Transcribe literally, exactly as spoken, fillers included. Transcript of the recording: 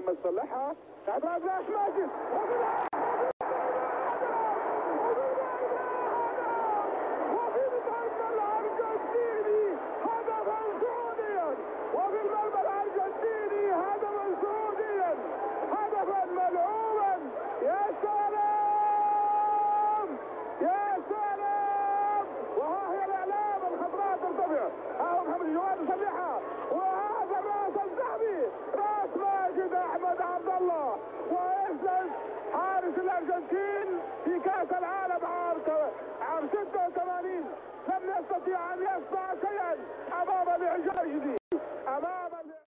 محمد صلحها اعتراض راس ماجد وفي المرمى الارجنتيني هدفا سعوديا، وفي المرمى الارجنتيني هدفا سعوديا، هدفا ملعوبا. يا سلام يا سلام. وها هي الاعلام الخضراء ترتفع، ها هو محمد جواد يصلحها، وهذا الراس الذهبي راس ماجد احمد عبد الله، ويسلم حارس الارجنتين في كاس العالم عام عام ستة وثمانين لم يستطيع ان يصنع شيئا امام الاعجاز دي، امام